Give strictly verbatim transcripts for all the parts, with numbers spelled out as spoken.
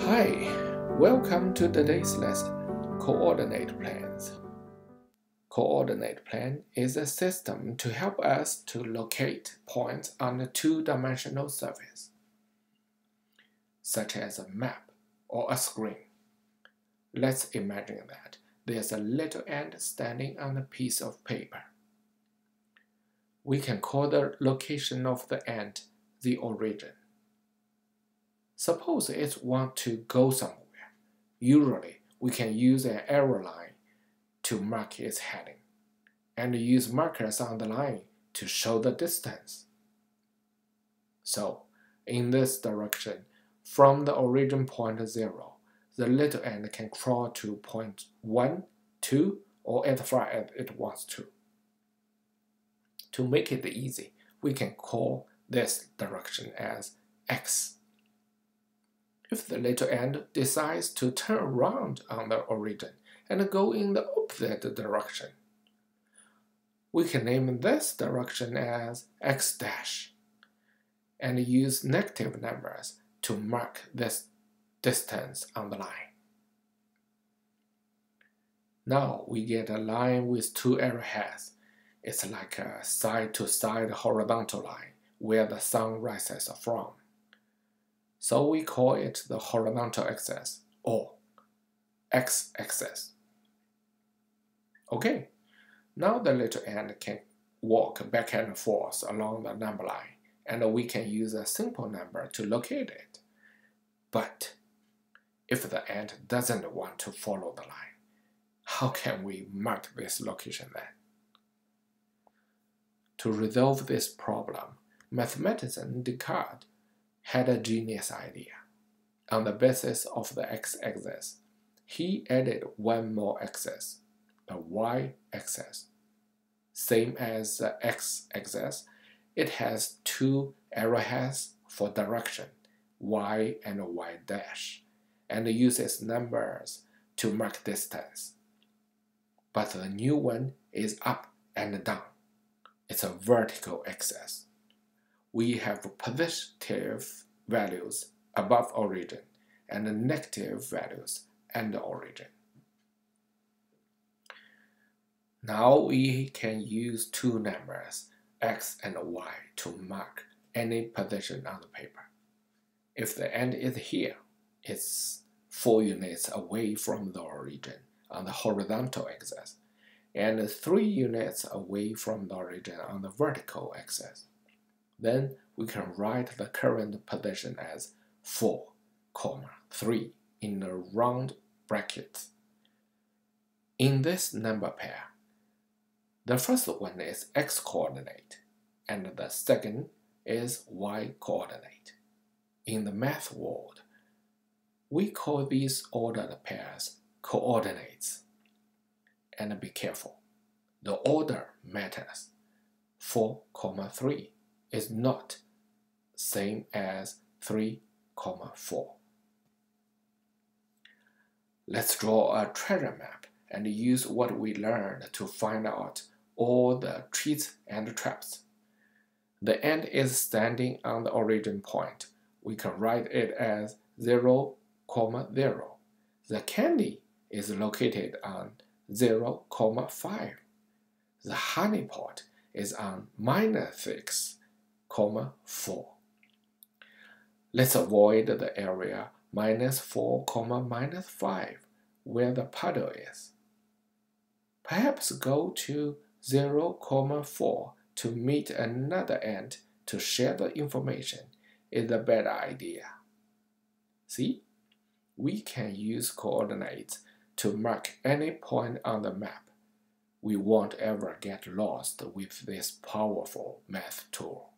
Hi, welcome to today's lesson, Coordinate Planes. Coordinate plane is a system to help us to locate points on a two-dimensional surface, such as a map or a screen. Let's imagine that there's a little ant standing on a piece of paper. We can call the location of the ant the origin. Suppose it wants to go somewhere. Usually, we can use an arrow line to mark its heading, and use markers on the line to show the distance. So, in this direction, from the origin point zero, the little ant can crawl to point one, two, or as far as it wants to. To make it easy, we can call this direction as x. If the little ant decides to turn around on the origin and go in the opposite direction, we can name this direction as x dash and use negative numbers to mark this distance on the line. Now we get a line with two arrowheads. It's like a side-to-side horizontal line where the sun rises from. So we call it the horizontal axis or x-axis. Okay, now the little ant can walk back and forth along the number line, and we can use a simple number to locate it. But if the ant doesn't want to follow the line, how can we mark this location then? To resolve this problem, mathematician Descartes had a genius idea. On the basis of the x-axis, he added one more axis, the y-axis. Same as the x-axis, it has two arrowheads for direction, y and y dash, and uses numbers to mark distance. But the new one is up and down. It's a vertical axis. We have positive values above origin and negative values at the origin. Now we can use two numbers, x and y, to mark any position on the paper. If the ant is here, it's four units away from the origin on the horizontal axis, and three units away from the origin on the vertical axis. Then we can write the current position as four, three in the round brackets. In this number pair, the first one is x-coordinate, and the second is y-coordinate. In the math world, we call these ordered pairs coordinates. And be careful, the order matters. four, three is not same as three, four. Let's draw a treasure map and use what we learned to find out all the treats and traps. The ant is standing on the origin point. We can write it as zero, zero. The candy is located on zero, five. The honey pot is on minus six, four. Let's avoid the area minus four, minus five, where the puddle is. Perhaps go to zero, four to meet another ant to share the information is a better idea. See, we can use coordinates to mark any point on the map. We won't ever get lost with this powerful math tool.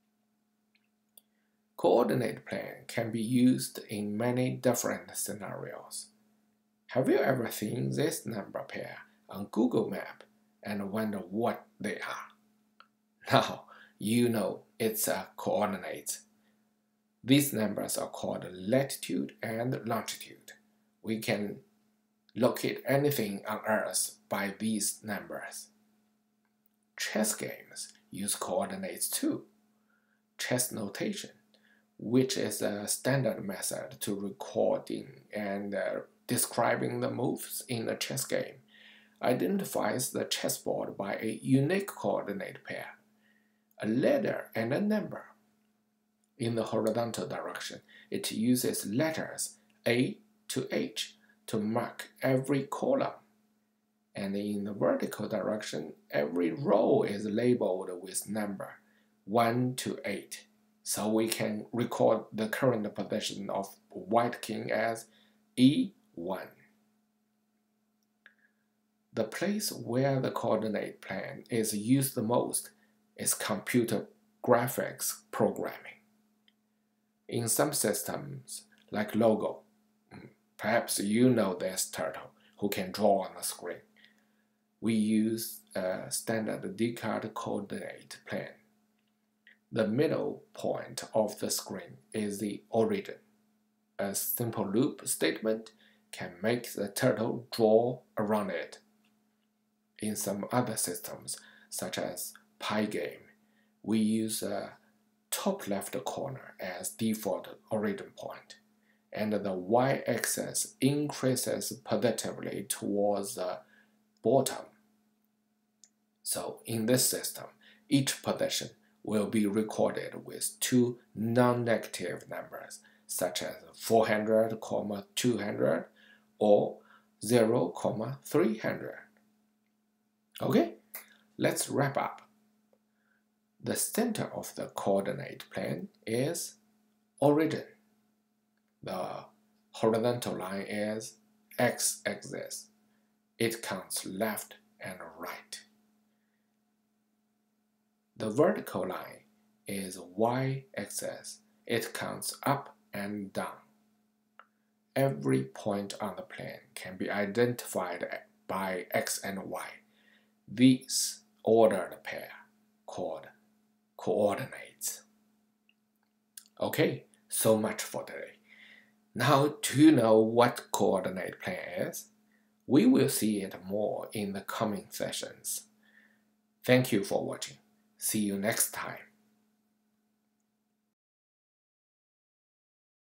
Coordinate plane can be used in many different scenarios. Have you ever seen this number pair on Google Maps and wonder what they are? Now you know it's a coordinate. These numbers are called latitude and longitude. We can locate anything on Earth by these numbers. Chess games use coordinates too. Chess notation. which is a standard method to recording and uh, describing the moves in a chess game, identifies the chessboard by a unique coordinate pair, a letter and a number. In the horizontal direction, it uses letters A to H to mark every column, and in the vertical direction, every row is labeled with number one to eight, so we can record the current position of white king as E one. The place where the coordinate plane is used the most is computer graphics programming. In some systems, like Logo, perhaps you know this turtle who can draw on the screen, we use a standard Descartes coordinate plane. The middle point of the screen is the origin. A simple loop statement can make the turtle draw around it. In some other systems, such as Pygame, we use a top left corner as default origin point, and the y-axis increases positively towards the bottom. So in this system, each position will be recorded with two non-negative numbers, such as four hundred, two hundred, or zero, three hundred. Okay, let's wrap up. The center of the coordinate plane is origin. The horizontal line is x-axis. It counts left and right. The vertical line is y-axis. It counts up and down. Every point on the plane can be identified by x and y. These ordered pair called coordinates. Okay, so much for today. Now, do you know what coordinate plane is? We will see it more in the coming sessions. Thank you for watching. See you next time.